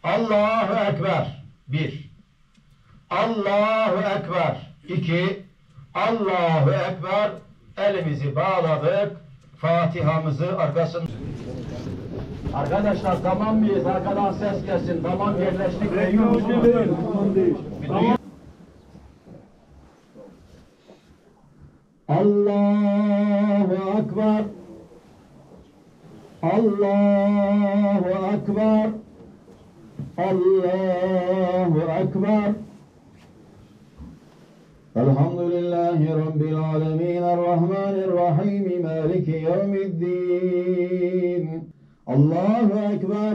Allahu Ekber. 1. Allahu Ekber. 2. Allahu Ekber. Elimizi bağladık. Fatiha'mızı arkasında. Arkadaşlar tamam mıyız? Arkadan ses gelsin. Tamam, yerleştik. Allahu Ekber. Allahu Ekber. Allahu Ekber. Elhamdülillahi Rabbil alemin. Errahmanirrahim. Maliki yevmiddin. Allahu Ekber.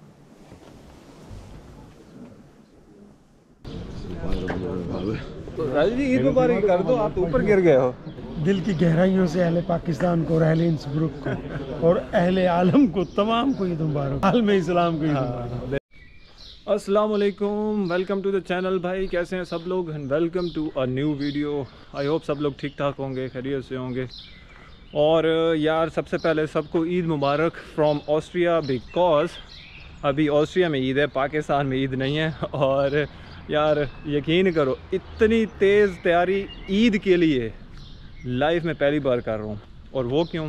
Raju ji Eid मुबारक कर दो, आप ऊपर गिर गए हो। दिल की गहराइयों से अहले पाकिस्तान को, अहले इंसब्रुक को और अहले आलम को, तमाम को ईद मुबारक, आलम इस्लाम को ईद मुबारक। अस्सलाम वालेकुम, वेलकम टू द चैनल। भाई कैसे हैं सब लोग and welcome to a new video. I hope सब लोग ठीक ठाक होंगे, खैरियत से होंगे। और यार सबसे पहले सबको ईद मुबारक फ्रॉम ऑस्ट्रिया, बिकॉज अभी ऑस्ट्रिया में ईद है, पाकिस्तान में ईद नहीं है। और यार यकीन करो इतनी तेज़ तैयारी ईद के लिए लाइफ में पहली बार कर रहा हूँ। और वो क्यों,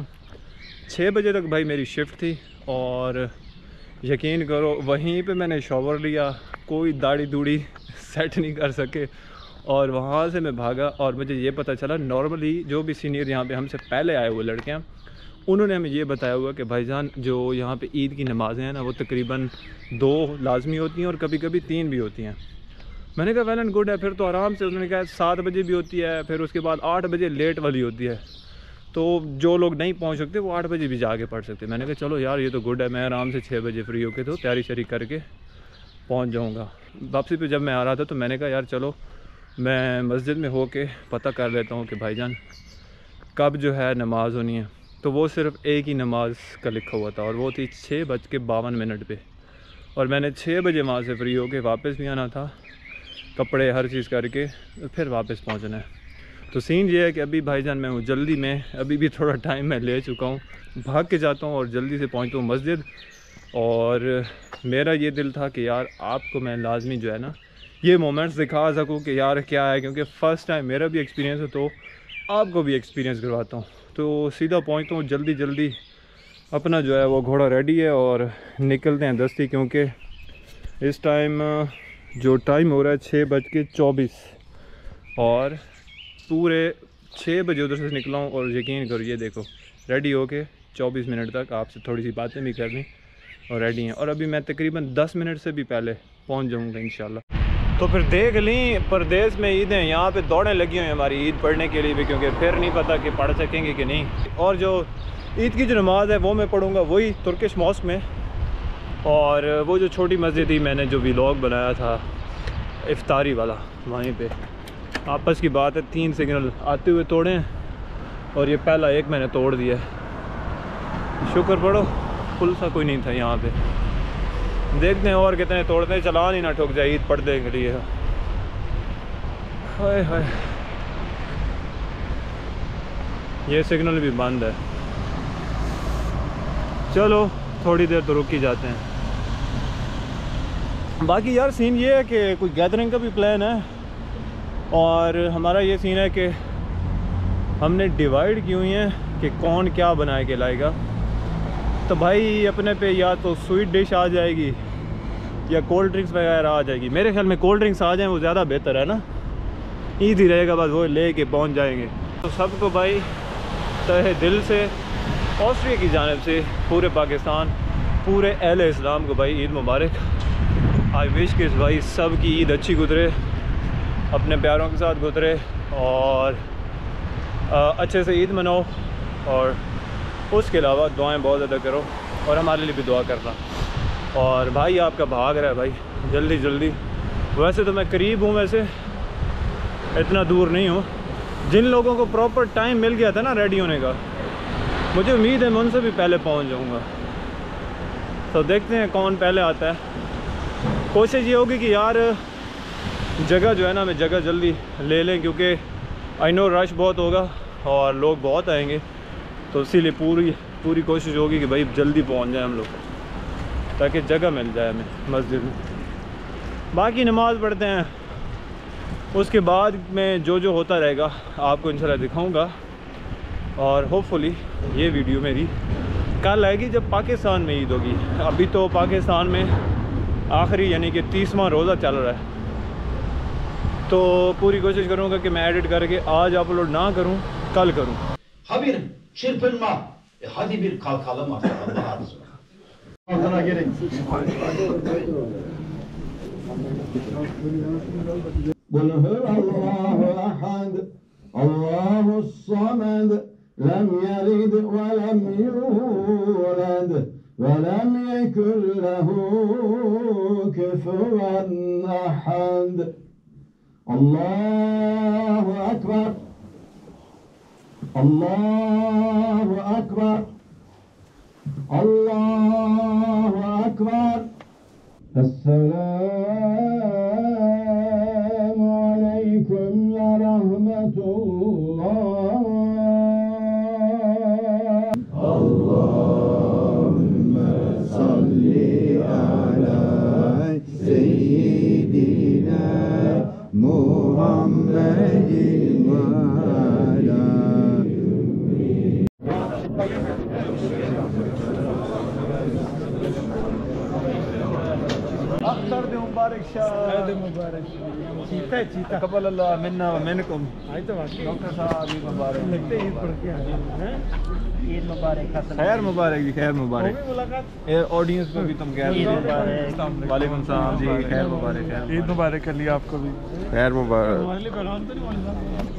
6 बजे तक भाई मेरी शिफ्ट थी और यकीन करो वहीं पे मैंने शॉवर लिया, कोई दाढ़ी दूढ़ी सेट नहीं कर सके और वहाँ से मैं भागा। और मुझे ये पता चला नॉर्मली जो भी सीनियर यहाँ पे हमसे पहले आए हुए लड़के हैं उन्होंने हमें ये बताया हुआ कि भाईजान जो यहाँ पे ईद की नमाज़ें हैं ना वो तकरीबन 2 लाजमी होती हैं और कभी कभी 3 भी होती हैं। मैंने कहा वेल एंड गुड है, फिर तो आराम से। उन्होंने कहा 7 बजे भी होती है, फिर उसके बाद 8 बजे लेट वाली होती है, तो जो लोग नहीं पहुंच सकते वो 8 बजे भी जाके पढ़ सकते। मैंने कहा चलो यार ये तो गुड है, मैं आराम से 6 बजे फ्री होके तो तैयारी शरी करके पहुंच जाऊंगा। वापसी पे जब मैं आ रहा था तो मैंने कहा यार चलो मैं मस्जिद में होके पता कर लेता हूँ कि भाईजान कब जो है नमाज़ होनी है। तो वो सिर्फ एक ही नमाज का लिखा हुआ था और वो थी 6:52 पे। और मैंने 6 बजे वहाँ से फ्री होके वापस भी आना था, कपड़े हर चीज़ करके फिर वापस पहुंचना है। तो सीन ये है कि अभी भाईजान मैं हूँ जल्दी में, अभी भी थोड़ा टाइम मैं ले चुका हूँ, भाग के जाता हूँ और जल्दी से पहुँचता हूँ मस्जिद। और मेरा ये दिल था कि यार आपको मैं लाजमी जो है ना ये मोमेंट्स दिखा सकूँ कि यार क्या है, क्योंकि फ़र्स्ट टाइम मेरा भी एक्सपीरियंस है तो आपको भी एक्सपीरियंस करवाता हूँ। तो सीधा पहुँचता हूँ जल्दी जल्दी, अपना जो है वो घोड़ा रेडी है और निकलते हैं दस्ती, क्योंकि इस टाइम जो टाइम हो रहा है 6:24 और पूरे 6 बजे उधर से निकला हूँ। और यकीन करो ये देखो रेडी होके 24 मिनट तक आपसे थोड़ी सी बातें भी करनी और रेडी हैं। और अभी मैं तकरीबन 10 मिनट से भी पहले पहुँच जाऊँगा इंशाल्लाह। तो फिर देख ली परदेश में ईदें यहाँ पे दौड़ें लगी हुई हैं हमारी ईद पढ़ने के लिए भी, क्योंकि फिर नहीं पता कि पढ़ सकेंगे कि नहीं। और जो ईद की जो नमाज़ है वो मैं पढ़ूँगा वही तुर्किश मॉस्क में। और वो जो छोटी मस्जिद थी मैंने जो व्लॉग बनाया था इफ्तारी वाला, वहीं पे आपस की बात है 3 सिग्नल आते हुए तोड़े और ये पहला एक मैंने तोड़ दिया। शुक्र पढ़ो पुल सा कोई नहीं था यहाँ पे। देखते हैं और कितने तोड़ते हैं, चलान ही ना ठुक जाए ईद पढ़ने के लिए। हाय हाय ये सिग्नल भी बंद है, चलो थोड़ी देर तो रुक ही जाते हैं। बाकी यार सीन ये है कि कोई गैदरिंग का भी प्लान है और हमारा ये सीन है कि हमने डिवाइड की हुई है कि कौन क्या बना के लाएगा। तो भाई अपने पे या तो स्वीट डिश आ जाएगी या कोल्ड ड्रिंक्स वगैरह आ जाएगी। मेरे ख्याल में कोल्ड ड्रिंक्स आ जाएं वो ज़्यादा बेहतर है ना, ईद ही रहेगा बस वो ले के पहुँच जाएंगे। तो सबको भाई तहे दिल से ऑस्ट्रिया की जानिब से पूरे पाकिस्तान, पूरे अहले इस्लाम को भाई ईद मुबारक। आई विश कि भाई सब की ईद अच्छी गुजरे, अपने प्यारों के साथ गुजरे और अच्छे से ईद मनाओ। और उसके अलावा दुआएं बहुत ज़्यादा करो और हमारे लिए भी दुआ करना। और भाई आपका भाग रहा है भाई जल्दी जल्दी। वैसे तो मैं करीब हूँ, वैसे इतना दूर नहीं हूँ। जिन लोगों को प्रॉपर टाइम मिल गया था ना रेडी होने का, मुझे उम्मीद है मैं उनसे भी पहले पहुँच जाऊँगा। तो देखते हैं कौन पहले आता है। कोशिश ये होगी कि यार जगह जो है ना मैं जगह जल्दी ले लें, क्योंकि आई नो रश बहुत होगा और लोग बहुत आएंगे, तो इसीलिए पूरी कोशिश होगी कि भाई जल्दी पहुंच जाए हम लोग। ताकि जगह मिल जाए हमें मस्जिद में। बाकी नमाज़ पढ़ते हैं, उसके बाद में जो जो होता रहेगा आपको इंशाल्लाह दिखाऊंगा। और होपफुली ये वीडियो मेरी कल आएगी जब पाकिस्तान में ईद होगी। अभी तो पाकिस्तान में आखिरी यानी कि 30वां रोज़ा चल रहा है, तो पूरी कोशिश करूँगा कि मैं एडिट करके आज अपलोड ना करूँ, कल करूँ। Habir çırpınma. Hadi bir kalkalım artık Allah aşkına. Altına girin. قل هو الله أحد الله الصمد لم يلد ولم يولد ولم يكن له كفوا أحد الله أكبر الله أكبر الله أكبر السلام عليكم ورحمة الله اللهم صل على سيدنا محمد وعلى Akhtar दे मुबारक शाह मुबारक चीता है चीता कबल अल्लाह मिन्ना व मिनकुम। आई तो बाकी डॉक्टर साहब ईद मुबारक। लगते ईद पढ़ के आए हैं। ईद मुबारक। खैर मुबारक जी, खैर मुबारक। होगी मुलाकात। ये ऑडियंस में भी तुम कह रहे ईद हो। मुबारक। वालेकुम सलाम जी, खैर मुबारक। ईद मुबारक कर लिया आपको भी। खैर मुबारक। हमारे लिए पैगाम तो नहीं मालूम।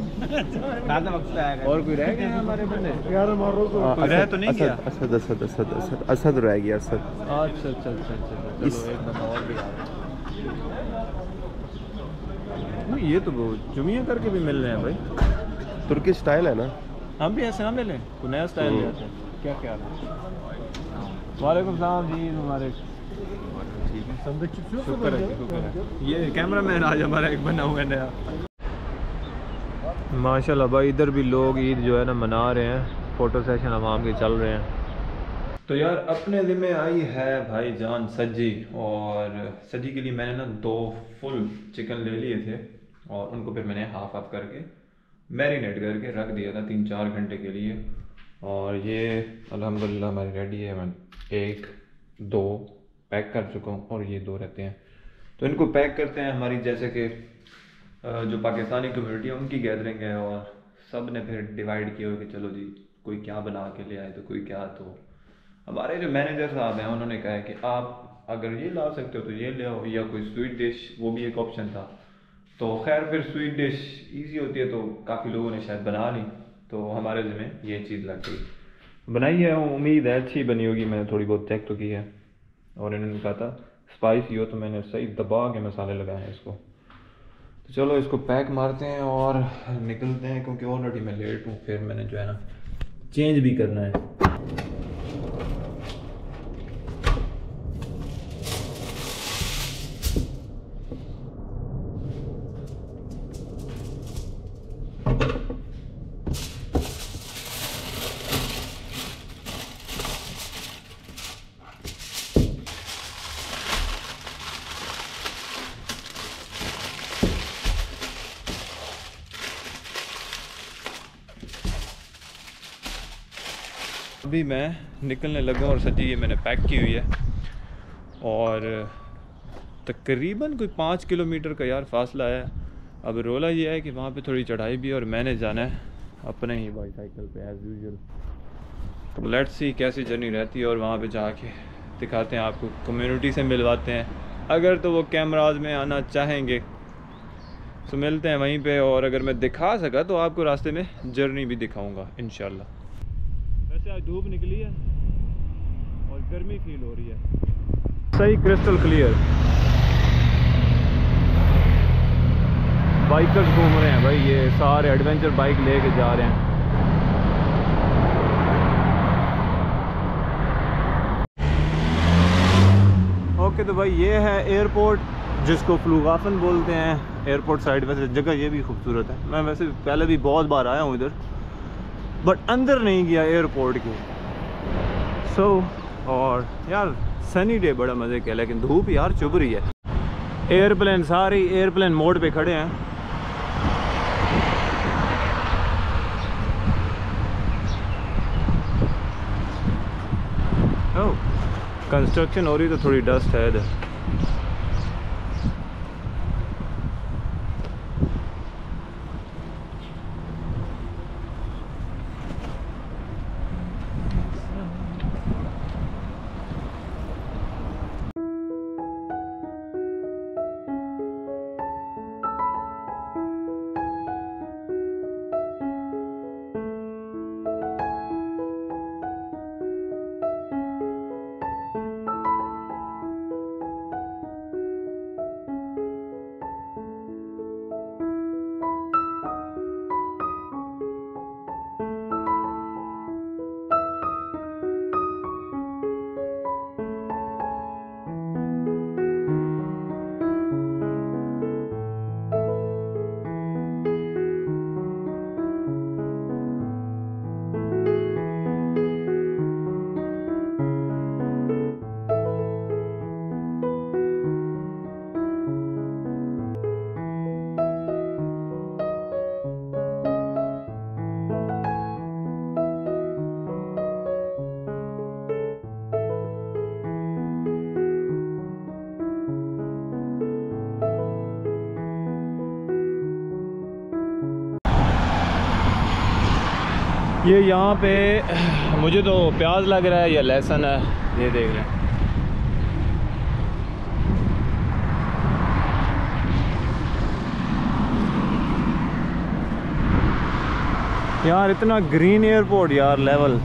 और कोई रह गए हमारे बंदे? यार मारो तो कोई रह तो नहीं गया? असद असद असद असद असद रह गया असद। अच्छा अच्छा अच्छा अच्छा, चलो एक बंदा और भी आ रहा है। नहीं, ये तो जुमिया करके भी मिल रहे हैं भाई। तुर्की स्टाइल है ना। हम भी ऐसे ना मिले, कोई नया स्टाइल ले आते हैं। क्या ख्याल है? वालेकुम सलाम जी, हमारे ठीक है, शुक्र है शुक्र है। ये कैमरा मैन आज हमारा एक बना हुआ है नया। माशाल्लाह भाई, इधर भी लोग ईद जो है ना मना रहे हैं, फ़ोटो सेशन आवाम के चल रहे हैं। तो यार अपने ज़िम्मे आई है भाई जान सज्जी, और सज्जी के लिए मैंने ना 2 फुल चिकन ले लिए थे और उनको फिर मैंने हाफ हाफ करके मैरिनेट करके रख दिया था 3-4 घंटे के लिए। और ये अल्हम्दुलिल्लाह हमारी रेडी है। मैं 1-2 पैक कर चुका हूँ और ये 2 रहते हैं, तो इनको पैक करते हैं। हमारी जैसे कि जो पाकिस्तानी कम्युनिटी है उनकी गैदरिंग है, और सब ने फिर डिवाइड किया हो कि चलो जी कोई क्या बना के ले आए तो कोई क्या। तो हमारे जो मैनेजर साहब हैं उन्होंने कहा है कि आप अगर ये ला सकते हो तो ये ले आओ, या कोई स्वीट डिश, वो भी एक ऑप्शन था। तो खैर फिर स्वीट डिश ईजी होती है तो काफ़ी लोगों ने शायद बना ली, तो हमारे ज़िम्मे ये चीज़ लग गई। बनाई है, उम्मीद है अच्छी बनी होगी। मैंने थोड़ी बहुत चेक तो की है, और इन्होंने कहा था स्पाइसी हो, तो मैंने सही दबा के मसाले लगाए हैं इसको। तो चलो इसको पैक मारते हैं और निकलते हैं, क्योंकि ऑलरेडी मैं लेट हूँ। फिर मैंने जो है ना चेंज भी करना है। अभी मैं निकलने लगा और सजी ये मैंने पैक की हुई है, और तकरीबन कोई 5 किलोमीटर का यार फासला है। अब रोला ये है कि वहाँ पे थोड़ी चढ़ाई भी है और मैंने जाना है अपने ही बाईसाइकिल पे एज़ यूजुअल। तो लेट्स सी कैसी जर्नी रहती है, और वहाँ पे जाके दिखाते हैं आपको, कम्युनिटी से मिलवाते हैं। अगर तो वो कैमराज में आना चाहेंगे तो मिलते हैं वहीं पे, और अगर मैं दिखा सका तो आपको रास्ते में जर्नी भी दिखाऊँगा इंशाल्लाह। वैसे आज धूप निकली है और गर्मी फील हो रही है, सही क्रिस्टल क्लियर। बाइकर्स घूम रहे हैं भाई, ये सारे एडवेंचर बाइक लेके जा रहे हैं। ओके, तो भाई ये है एयरपोर्ट जिसको फ्लूगाफन बोलते हैं, एयरपोर्ट साइड। वैसे जगह ये भी खूबसूरत है, मैं वैसे पहले भी बहुत बार आया हूँ इधर, बट अंदर नहीं गया एयरपोर्ट के। और यार सनी डे बड़ा मज़े का, लेकिन धूप यार चुभ रही है। एयरप्लेन सारी एयरप्लेन मोड पे खड़े हैं। ओह, कंस्ट्रक्शन हो रही तो थोड़ी डस्ट है इधर। ये यहाँ पे मुझे तो प्याज लग रहा है या लहसुन है, ये देख लें। यार इतना ग्रीन एयरपोर्ट यार, लेवल।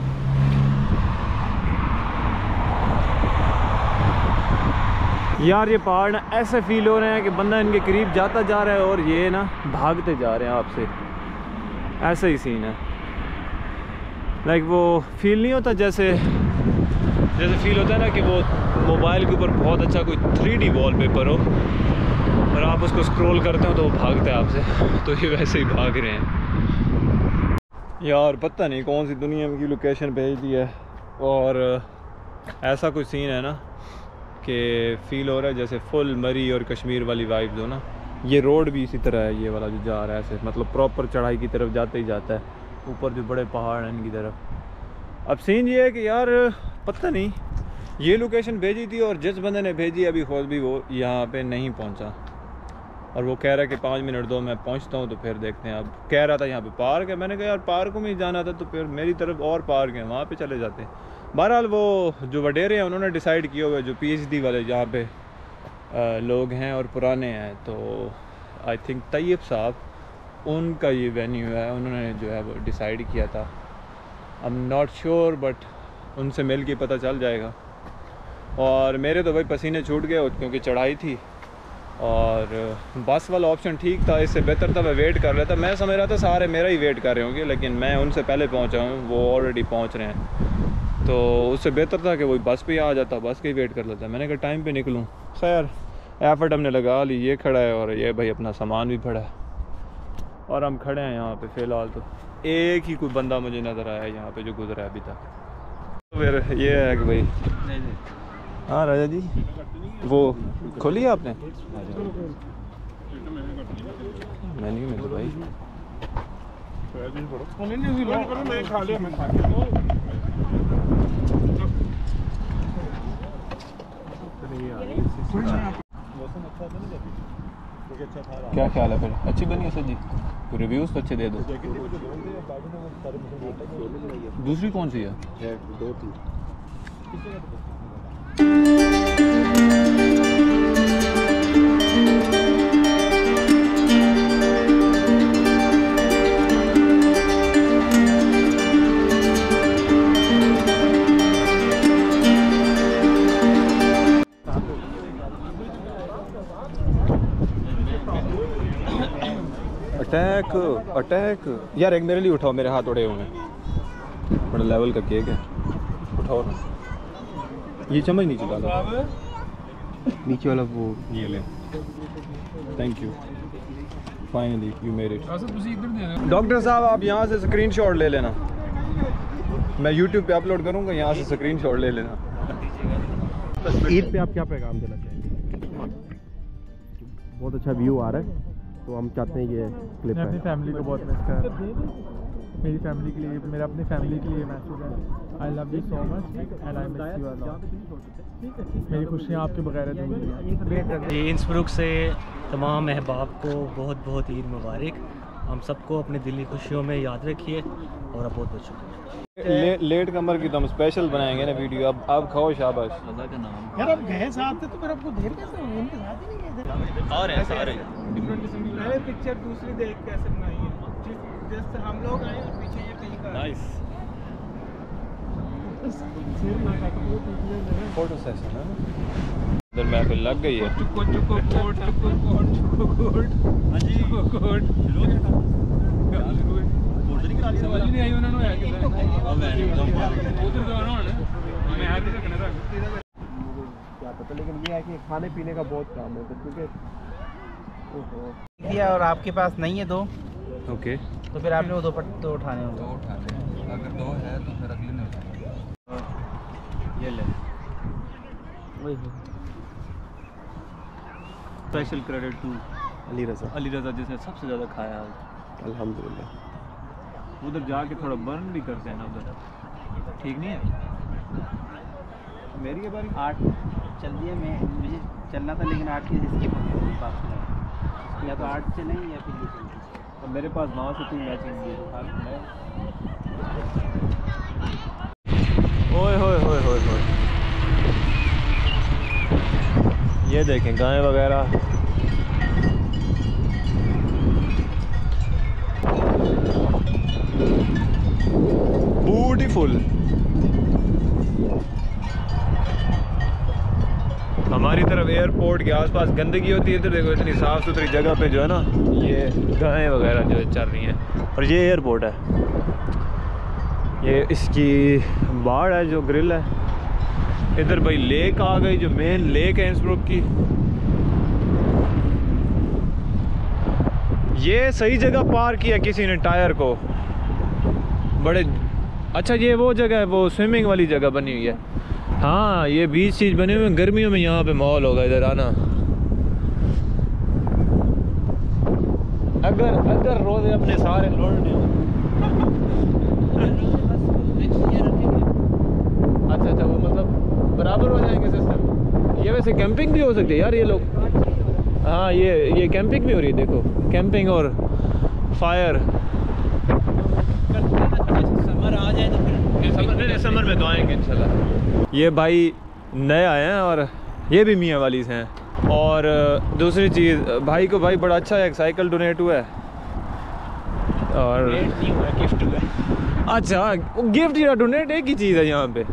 यार ये पहाड़ ना ऐसे फील हो रहे हैं कि बंदा इनके करीब जाता जा रहा है और ये ना भागते जा रहे हैं आपसे, ऐसा ही सीन है। लाइक वो फील नहीं होता जैसे फील होता है ना कि वो मोबाइल के ऊपर बहुत अच्छा कोई 3D वॉलपेपर हो और आप उसको स्क्रॉल करते हो तो वो भागता है आपसे, तो ये वैसे ही भाग रहे हैं। यार पता नहीं कौन सी दुनिया की लोकेशन भेज दी है, और ऐसा कुछ सीन है ना कि फ़ील हो रहा है जैसे फुल मरी और कश्मीर वाली वाइब्स हो ना। ये रोड भी इसी तरह है, ये वाला जो जा रहा है ऐसे, मतलब प्रॉपर चढ़ाई की तरफ जाते ही जाता है, ऊपर जो बड़े पहाड़ हैं इनकी तरफ। अब सीन ये है कि यार पता नहीं ये लोकेशन भेजी थी और जिस बंदे ने भेजी अभी खुद भी वो यहाँ पे नहीं पहुँचा, और वो कह रहा है कि 5 मिनट दो मैं पहुँचता हूँ, तो फिर देखते हैं। अब कह रहा था यहाँ पे पार्क है, मैंने कहा यार पार्क में ही जाना था तो फिर मेरी तरफ और पार्क है, वहाँ पे चले जाते हैं। बहरहाल वो जो वडेरे हैं उन्होंने डिसाइड किया हुआ है, जो PhD वाले जहाँ पे लोग हैं और पुराने हैं, तो आई थिंक तैयब साहब उनका ये वेन्यू है, उन्होंने जो है वो डिसाइड किया था। I am not sure, but उनसे मिल के पता चल जाएगा। और मेरे तो भाई पसीने छूट गए क्योंकि चढ़ाई थी, और बस वाला ऑप्शन ठीक था, इससे बेहतर था मैं वेट कर लेता। मैं समझ रहा था सारे मेरा ही वेट कर रहे होंगे, लेकिन मैं उनसे पहले पहुंचा हूँ, वो ऑलरेडी पहुंच रहे हैं, तो उससे बेहतर था कि वो बस पे ही आ जाता, बस के ही वेट कर लेता। मैंने कहा टाइम पे निकलूँ। खैर एफर्ट हमने लगा ली, ये खड़ा है और ये भाई अपना सामान भी पड़ा है, और हम खड़े हैं यहाँ पे फ़िलहाल। तो एक ही कोई बंदा मुझे नज़र आया यहाँ पे जो गुजरा है अभी तक। तो फिर ये है कि भाई हाँ राजा जी वो खोली है आपने मेन्यू में? तो भाई क्या ख्याल है फिर? अच्छी बनी है सब्जी? रिव्यूज़ तो अच्छे दे दो। दूसरी कौन सी है? 2-3 अटैक यार, एक मेरे लिए उठाओ, मेरे हाथ उड़े हुए हैं, बड़ा लेवल का केक है, उठाओ ना। ये चम्मच नीचे डालो, नीचे वाला वो ये ले। Thank you, finally you made it. Doctor साहब आप यहाँ से स्क्रीनशॉट ले लेना, मैं यूट्यूब पे अपलोड करूँगा, यहाँ से स्क्रीनशॉट ले लेना। ईद पे आप क्या पैगाम देना चाहेंगे? बहुत अच्छा व्यू आ रहा है, तो हम चाहते हैं ये क्लिप मैं अपनी फैमिली को बहुत मिस कर रहा हूँ। मेरी फैमिली के लिए, मेरा अपनी फैमिली के लिए मैसेज है, I love you so much and I miss you a lot. मेरी खुशियाँ आपके बगैर अधूरी हैं। इंसब्रुक से तमाम अहबाब को बहुत बहुत ईद मुबारक। हम सबको अपनी दिली खुशियों में याद रखिए और बहुत बहुत शुक्रिया। लेट कमर की तो हम स्पेशल बनाएंगे ना वीडियो। अब खाओ शाबाश। यार अब गए साथ थे तो फिर आपको देर कैसे हुई? उनके साथ ही नहीं गए थे। और है सारे पहले पिक्चर दूसरी देख कैसे बनाई है, जैसे हम लोग आए और पीछे ये पिक है। नाइस फोटो सेशन है। इधर महफिल लग गई है। चुको चुको कोट चुको कोट चुको कोट। हां जी चुको कोट। समझ नहीं आई उन्होंने है कि उधर जाना है मैं आ के रखना था क्या पता, लेकिन ये है कि खाने पीने का बहुत काम होता है क्योंकि दिया और आपके पास नहीं है दो, ओके तो फिर आपने वो दो उठाने होंगे। अगर 2 है तो फिर अगले ने उठाना। ये ले। वही special credit to Ali Raza जिसने सबसे ज़्यादा खाया आज। अल्हम्दुलिल्लाह। उधर जाके थोड़ा बर्न भी करते हैं ना उधर, ठीक नहीं है? मेरी के बारे 8 चल दिया, मैं मुझे चलना था लेकिन 8 की स्किप हो गई पास में। या तो 8 चलें या फिर ये चलें। अब मेरे पास 9 से 3 मैचिंग है। ओए होए होए होए होए, ये देखें गायें वगैरह। ब्यूटीफुल। हमारी तरफ एयरपोर्ट के आसपास गंदगी होती है, इधर देखो इतनी साफ़ सुथरी जगह पे जो है ना ये गायें वगैरह जो चल रही हैं। और ये एयरपोर्ट है, ये इसकी बाड़ है जो ग्रिल है। इधर भाई लेक आ गई, जो मेन लेक है इंसब्रुक की। ये सही जगह पार किया किसी ने टायर को, बड़े अच्छा। ये वो जगह है, वो स्विमिंग वाली जगह बनी हुई है। हाँ ये बीच चीज बने हुए हैं, गर्मियों में यहाँ पे माहौल होगा इधर आना। अगर रोजे अपने सारे लौटने अच्छा वो मतलब बराबर हो जाएंगे सिस्टम। ये वैसे कैंपिंग भी हो सकती है यार ये लोग। हाँ ये कैंपिंग भी हो रही है, देखो कैंपिंग और फायर। समर आ जाए तो फिर समर में तो आएंगे इंशाल्लाह। ये भाई नए आए हैं और ये भी मियाँ वाली से हैं। और दूसरी चीज़ भाई को भाई बड़ा अच्छा एक साइकिल डोनेट हुआ है और गिफ्ट हुआ। अच्छा गिफ्ट या डोनेट एक ही चीज़ है यहाँ पे।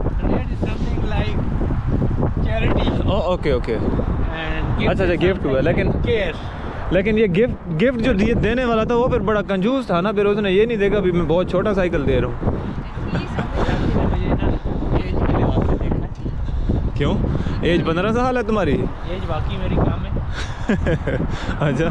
ओके ओके अच्छा गिफ्ट हुआ, लेकिन ये गिफ्ट जो देने वाला था वो फिर बड़ा कंजूस था ना। फिर उसने ये नहीं देखा भी मैं बहुत छोटा साइकिल दे रहा हूँ। क्यों? एज 15 साल है तुम्हारी? एज बाकी मेरी काम है। अच्छा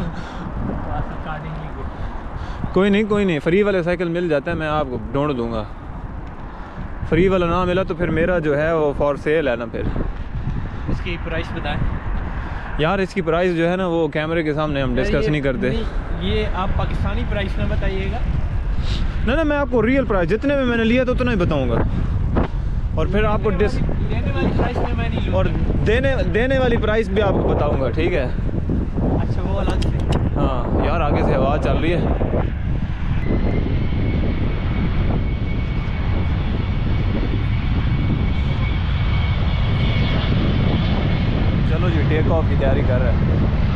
कोई नहीं, फ्री वाले साइकिल मिल जाता है, मैं आपको ढूंढ दूंगा। फ्री वाला ना मिला तो फिर मेरा जो है वो फॉर सेल है ना। फिर इसकी प्राइस बताएं यार। इसकी प्राइस जो है ना वो कैमरे के सामने हम डिस्कस नहीं करते। ये आप पाकिस्तानी प्राइस में बताइएगा। ना मैं आपको रियल प्राइस जितने में मैंने लिया था उतना ही बताऊंगा। और फिर आपको देने वाली प्राइस में मैं नहीं लूँगा। और देने वाली प्राइस भी आपको बताऊंगा, ठीक है? अच्छा वो अलग से। हाँ यार आगे से आवाज़ चल रही है। चलो जी टेक ऑफ की तैयारी कर रहे हैं।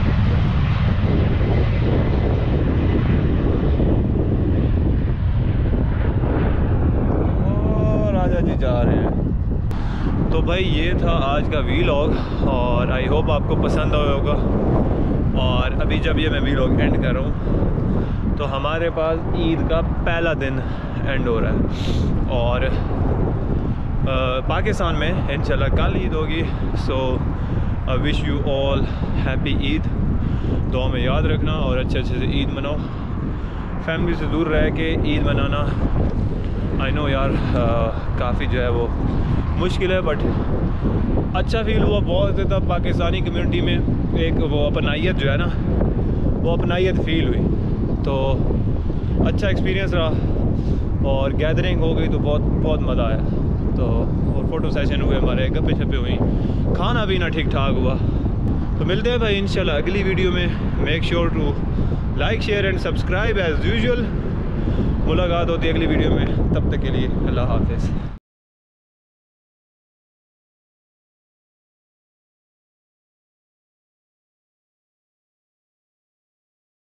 और राजा जी जा रहे हैं। तो भाई ये था आज का वीलॉग और आई होप आपको पसंद आया होगा। और अभी जब ये मैं वीलॉग एंड कर रहा हूँ तो हमारे पास ईद का पहला दिन एंड हो रहा है और पाकिस्तान में इंशाल्लाह कल ईद होगी। So I wish you all happy Eid. दुआ में याद रखना और अच्छे से ईद मनाओ। फैमिली से दूर रह के ईद मनाना आई नो यार काफ़ी जो है वो मुश्किल है, बट अच्छा फील हुआ बहुत ज़्यादा। पाकिस्तानी कम्युनिटी में एक वो अपनाइयत जो है ना, वो अपनाइयत फील हुई, तो अच्छा एक्सपीरियंस रहा। और गैदरिंग हो गई तो बहुत बहुत मज़ा आया। तो और फ़ोटो सेशन हुए हमारे, गप्पे शप्पे हुई, खाना पीना ठीक ठाक हुआ। तो मिलते हैं भाई इंशाल्लाह अगली वीडियो में। Make sure to like share and subscribe as usual. मुलाकात होती है अगली वीडियो में, तब तक के लिए अल्लाह हाफ़िज़।